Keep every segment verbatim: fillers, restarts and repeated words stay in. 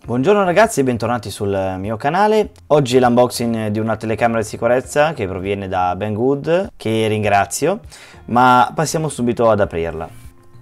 Buongiorno ragazzi e bentornati sul mio canale. Oggi è l'unboxing di una telecamera di sicurezza che proviene da Banggood, che ringrazio, ma passiamo subito ad aprirla.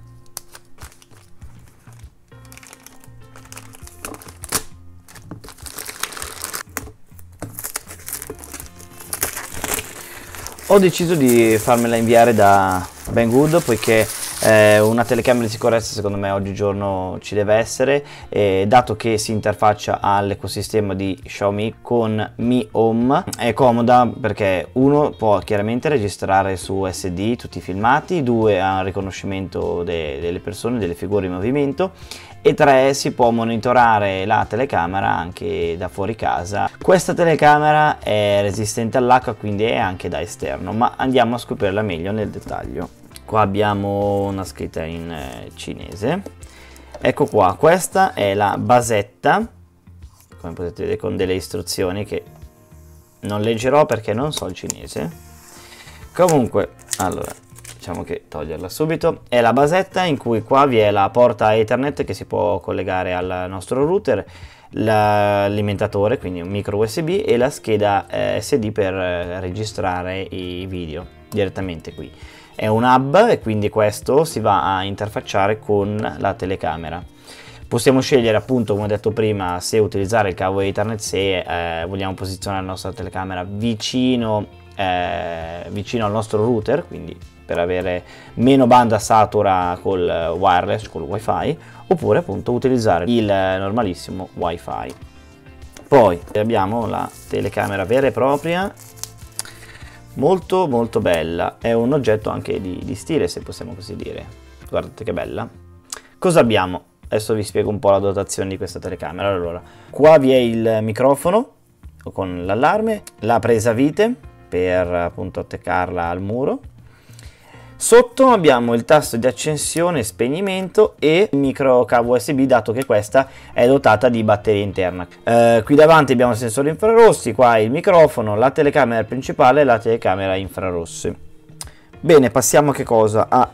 Ho deciso di farmela inviare da Banggood poiché eh, una telecamera di sicurezza secondo me oggigiorno ci deve essere, e dato che si interfaccia all'ecosistema di Xiaomi con Mi Home è comoda perché uno può chiaramente registrare su S D tutti i filmati, due ha il riconoscimento de delle persone, delle figure in movimento, e tre si può monitorare la telecamera anche da fuori casa. Questa telecamera è resistente all'acqua, quindi è anche da esterno, ma andiamo a scoprirla meglio nel dettaglio. Qua abbiamo una scritta in eh, cinese. Ecco qua, questa è la basetta, come potete vedere, con delle istruzioni che non leggerò perché non so il cinese. Comunque, allora, diciamo che toglierla subito. È la basetta in cui qua vi è la porta Ethernet che si può collegare al nostro router, l'alimentatore, quindi un micro U S B, e la scheda eh, S D per eh, registrare i video direttamente qui. È un hub e quindi questo si va a interfacciare con la telecamera. Possiamo scegliere, appunto, come ho detto prima, se utilizzare il cavo Ethernet, se eh, vogliamo posizionare la nostra telecamera vicino, eh, vicino al nostro router, quindi per avere meno banda satura col wireless, col wifi, oppure appunto utilizzare il normalissimo wifi. Poi abbiamo la telecamera vera e propria, molto molto bella, è un oggetto anche di, di stile, se possiamo così dire. Guardate che bella. Cosa abbiamo? Adesso vi spiego un po' la dotazione di questa telecamera. Allora, qua vi è il microfono con l'allarme, la presa vite per appunto attaccarla al muro. Sotto abbiamo il tasto di accensione e spegnimento e il micro cavo U S B, dato che questa è dotata di batteria interna. Eh, qui davanti abbiamo i sensori infrarossi, qua il microfono, la telecamera principale e la telecamera infrarossi. Bene, passiamo a che cosa? A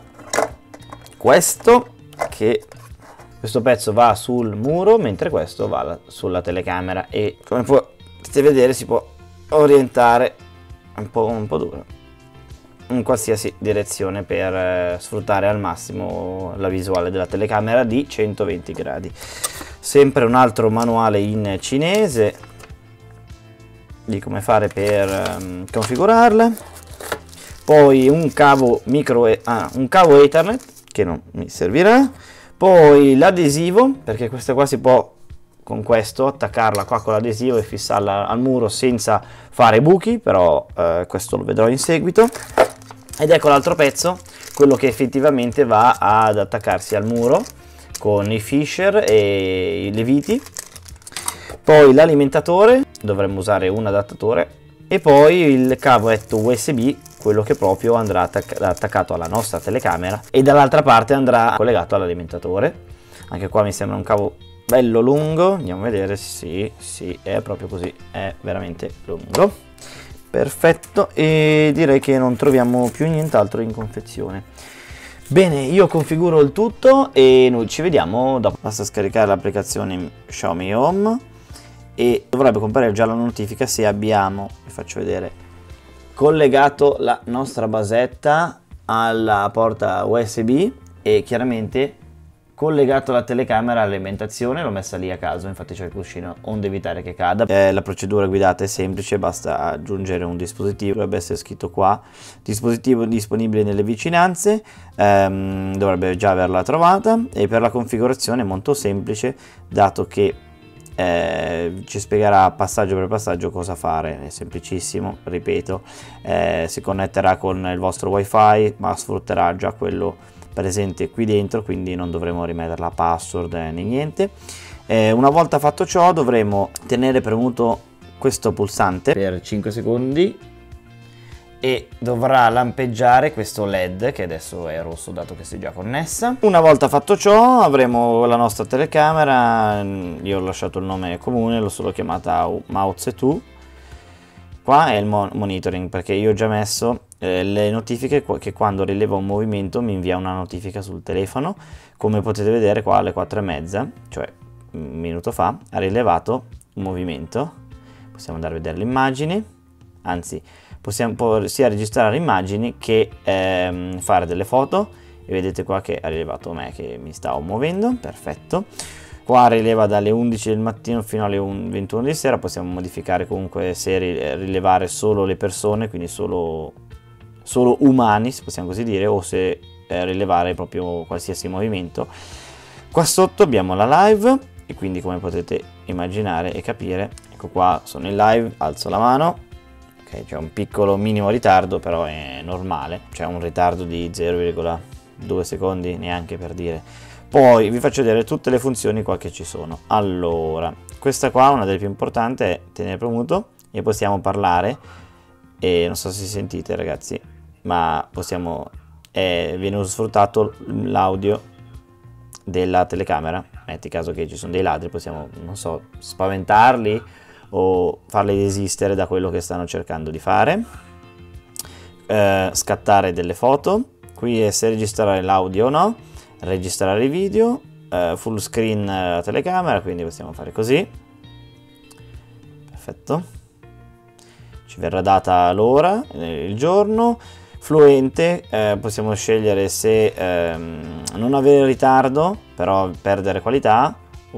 questo, che questo pezzo va sul muro mentre questo va sulla telecamera, e come potete vedere si può orientare un po', un po' duro in qualsiasi direzione per eh, sfruttare al massimo la visuale della telecamera di centoventi gradi. Sempre un altro manuale in cinese di come fare per um, configurarla. Poi un cavo micro e ah, un cavo Ethernet che non mi servirà. Poi l'adesivo, perché questa qua si può con questo attaccarla qua con l'adesivo e fissarla al muro senza fare buchi, però eh, questo lo vedrò in seguito. Ed ecco l'altro pezzo, quello che effettivamente va ad attaccarsi al muro con i fisher e i leviti. Poi l'alimentatore, dovremmo usare un adattatore, e poi il cavetto U S B, quello che proprio andrà attac attaccato alla nostra telecamera, e dall'altra parte andrà collegato all'alimentatore. Anche qua mi sembra un cavo bello lungo, andiamo a vedere. Sì, sì, è proprio così, è veramente lungo. Perfetto, e direi che non troviamo più nient'altro in confezione. Bene, io configuro il tutto e noi ci vediamo dopo. Basta scaricare l'applicazione Xiaomi Home e dovrebbe comparire già la notifica se abbiamo, vi faccio vedere, collegato la nostra basetta alla porta U S B e chiaramente collegato la telecamera all'alimentazione. L'ho messa lì a caso, infatti c'è il cuscino onde evitare che cada. Eh, la procedura guidata è semplice, basta aggiungere un dispositivo, dovrebbe essere scritto qua dispositivo disponibile nelle vicinanze, ehm, dovrebbe già averla trovata. E per la configurazione è molto semplice, dato che eh, ci spiegherà passaggio per passaggio cosa fare. È semplicissimo, ripeto, eh, si connetterà con il vostro wifi ma sfrutterà già quello presente qui dentro, quindi non dovremo rimettere la password né niente. Eh, una volta fatto ciò dovremo tenere premuto questo pulsante per cinque secondi e dovrà lampeggiare questo led, che adesso è rosso dato che si è già connessa. Una volta fatto ciò avremo la nostra telecamera. Io ho lasciato il nome comune, l'ho solo chiamata Mao Zedong. Qua è il monitoring, perché io ho già messo eh, le notifiche che quando rileva un movimento mi invia una notifica sul telefono. Come potete vedere qua alle quattro e mezza, cioè un minuto fa ha rilevato un movimento. Possiamo andare a vedere le immagini, anzi possiamo sia registrare immagini che ehm, fare delle foto, e vedete qua che ha rilevato me che mi stavo muovendo. Perfetto. Qua rileva dalle undici del mattino fino alle ventuno di sera. Possiamo modificare comunque se rilevare solo le persone, quindi solo, solo umani, se possiamo così dire, o se eh, rilevare proprio qualsiasi movimento. Qua sotto abbiamo la live, e quindi come potete immaginare e capire, ecco qua sono in live, alzo la mano, ok, c'è un piccolo minimo ritardo, però è normale, c'è un ritardo di zero virgola due secondi, neanche per dire. Poi vi faccio vedere tutte le funzioni qua che ci sono. Allora, questa qua, una delle più importanti, è tenere premuto e possiamo parlare, e non so se sentite ragazzi, ma possiamo, eh, viene sfruttato l'audio della telecamera. Metti caso che ci sono dei ladri, possiamo, non so, spaventarli o farli desistere da quello che stanno cercando di fare. Eh, scattare delle foto, qui è se registrare l'audio o no, registrare i video, eh, full screen la telecamera, quindi possiamo fare così. Perfetto, ci verrà data l'ora, il giorno. Fluente, eh, possiamo scegliere se ehm, non avere ritardo però perdere qualità,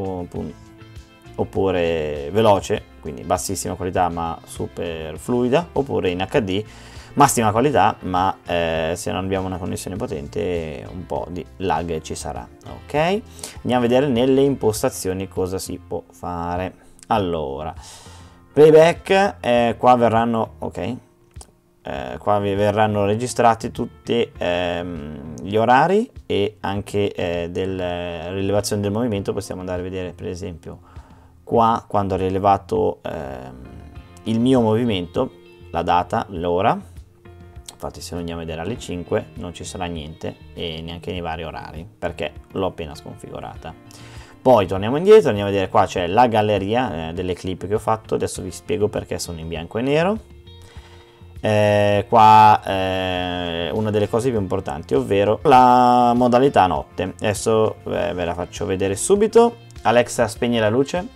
oppure veloce, quindi bassissima qualità ma super fluida, oppure in acca di massima qualità, ma eh, se non abbiamo una connessione potente un po' di lag ci sarà. Ok, andiamo a vedere nelle impostazioni cosa si può fare. Allora, playback, eh, qua verranno, ok, eh, qua vi verranno registrati tutti ehm, gli orari e anche eh, della rilevazione del movimento. Possiamo andare a vedere per esempio qua quando ho rilevato ehm, il mio movimento, la data, l'ora. Infatti se noi andiamo a vedere alle cinque non ci sarà niente, e neanche nei vari orari, perché l'ho appena sconfigurata. Poi torniamo indietro, andiamo a vedere, qua c'è la galleria eh, delle clip che ho fatto. Adesso vi spiego perché sono in bianco e nero. Eh, qua eh, una delle cose più importanti, ovvero la modalità notte. Adesso eh, ve la faccio vedere subito. Alexa, spegni la luce.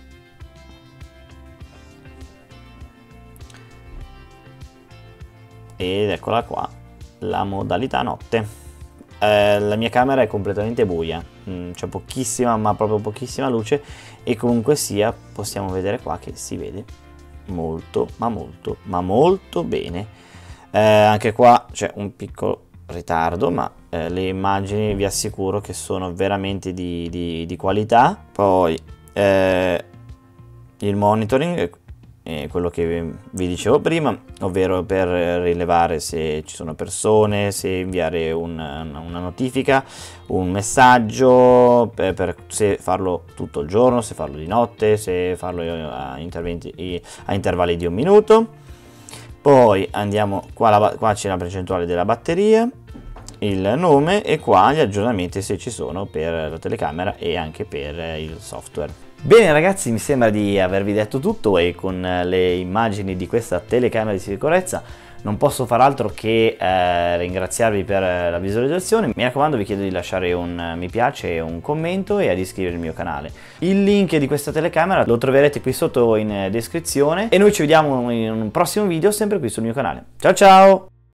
Ed eccola qua, la modalità notte. Eh, la mia camera è completamente buia, mm, c'è pochissima, ma proprio pochissima luce, e comunque sia possiamo vedere qua che si vede molto, ma molto, ma molto bene. Eh, anche qua c'è un piccolo ritardo, ma eh, le immagini vi assicuro che sono veramente di, di, di qualità. Poi eh, il monitoring, quello che vi dicevo prima, ovvero per rilevare se ci sono persone, se inviare una, una notifica, un messaggio, per, per se farlo tutto il giorno, se farlo di notte, se farlo a, interventi, a intervalli di un minuto. Poi andiamo qua, qua c'è la percentuale della batteria, il nome, e qua gli aggiornamenti se ci sono per la telecamera e anche per il software. Bene ragazzi, mi sembra di avervi detto tutto, e con le immagini di questa telecamera di sicurezza non posso far altro che eh, ringraziarvi per la visualizzazione. Mi raccomando, vi chiedo di lasciare un mi piace e un commento, e ad iscrivervi al mio canale. Il link di questa telecamera lo troverete qui sotto in descrizione, e noi ci vediamo in un prossimo video sempre qui sul mio canale. Ciao ciao!